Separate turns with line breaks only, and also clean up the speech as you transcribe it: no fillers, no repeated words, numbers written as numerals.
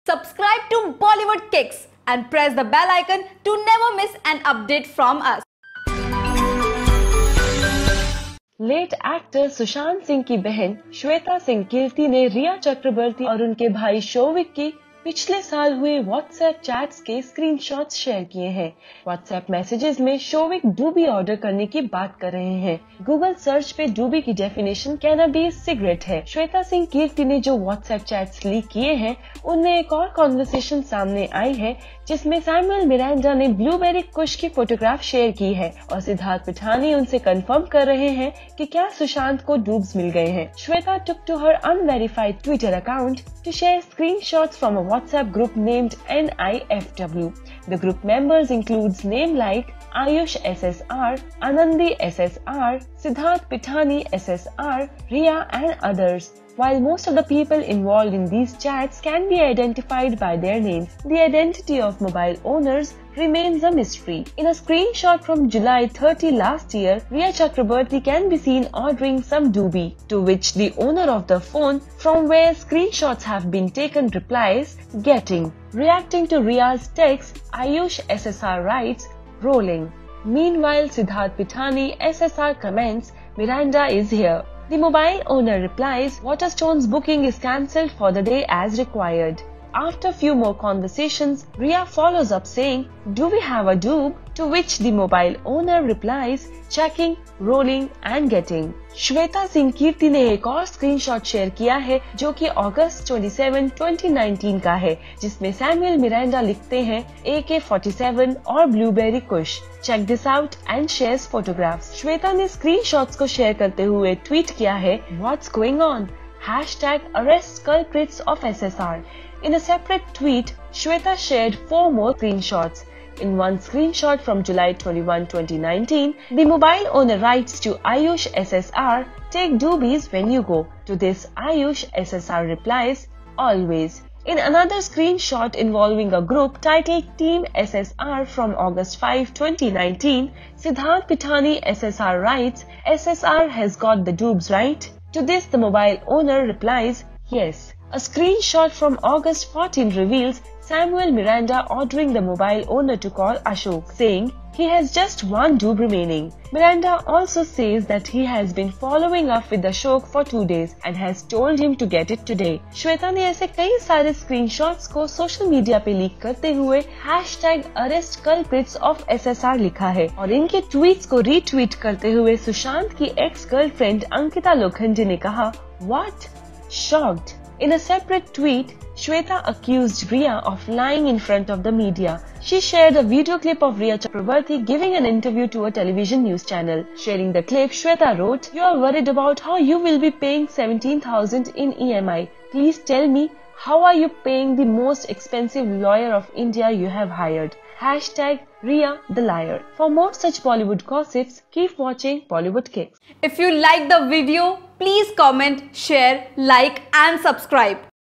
Subscribe to Bollywood Kicks and press the bell icon to never miss an update from us.
Late actor Sushant Singh की बहन श्वेता सिंह कीर्ति ने रिया चक्रवर्ती और उनके भाई शोविक की पिछले साल हुए व्हाट्सएप चैट्स के स्क्रीनशॉट्स शेयर किए हैं। व्हाट्सएप मैसेजेस में शोविक डूबी ऑर्डर करने की बात कर रहे हैं। गूगल सर्च पे डूबी की डेफिनेशन कैनाबीज सिगरेट है। श्वेता सिंह कीर्ति ने जो व्हाट्सएप चैट्स लीक किए हैं उनमें एक और कॉन्वर्सेशन सामने आई है जिसमें सैमुअल मिरांडा ने ब्लूबेरी कुश की फोटोग्राफ शेयर की है और सिद्धार्थ पिठानी उनसे कंफर्म कर रहे हैं कि क्या सुशांत को डूब्स मिल गए हैं। Shweta took to her unverified Twitter account to share screenshots from a WhatsApp group named NIFW. The group members includes names like Ayush SSR, Anandi SSR, Siddharth Pithani SSR, Riya and others. While most of the people involved in these chats can be identified by their names, the identity of mobile owners remains a mystery. In a screenshot from July 30 last year, Riya Chakraborty can be seen ordering some doobie, to which the owner of the phone from where screenshots have been taken replies, "Getting." Reacting to Riya's text, Ayush SSR writes, "Rolling." Meanwhile, Siddharth Pithani SSR comments, "Miranda is here." The mobile owner replies, "Waterstone's booking is cancelled for the day as required." After a few more conversations, Riya follows up saying, "Do we have a doob?" To which the mobile owner replies, "Checking, rolling and getting." Shweta Singh कीर्ति ने एक और screenshot share किया है जो कि अगस्त 27, 2019 का है, जिसमें सैमुअल मिरांडा लिखते हैं AK-47 और blueberry kush. Check this out and shares photographs. Shweta ने स्क्रीनशॉट्स को शेयर करते हुए ट्वीट किया है, "What's going on? #arrest culprits of SSR." In a separate tweet, Shweta shared 4 more screenshots. In one screenshot from July 21, 2019, the mobile owner writes to Ayush SSR, "Take doobies when you go." To this, Ayush SSR replies, "Always." In another screenshot involving a group titled Team SSR from August 5, 2019, Siddharth Pithani SSR writes, "SSR has got the doobs right." To this, the mobile owner replies, "Yes." A screenshot from August 14 reveals Samuel Miranda ordering the mobile owner to call Ashok, saying he has just one doob remaining. Miranda also says that he has been following up with Ashok for 2 days and has told him to get it today. Shweta ने ऐसे कई सारे screenshots को social media पे leak करते हुए #arrest culprits of SSR लिखा है और इनके ट्वीट्स को रीट्वीट करते हुए सुशांत की एक्स गर्लफ्रेंड अंकिता लोखंडे ने कहा, "What? Shocked." In a separate tweet, Shweta accused Riya of lying in front of the media. She shared a video clip of Riya Chakraborty giving an interview to a television news channel. Sharing the clip, Shweta wrote, "You are worried about how you will be paying 17,000 in EMI. Please tell me, how are you paying the most expensive lawyer of India you have hired? #Riya the liar." For more such Bollywood gossips, keep watching Bollywood Kicks.
If you like the video, please comment, share, like and subscribe.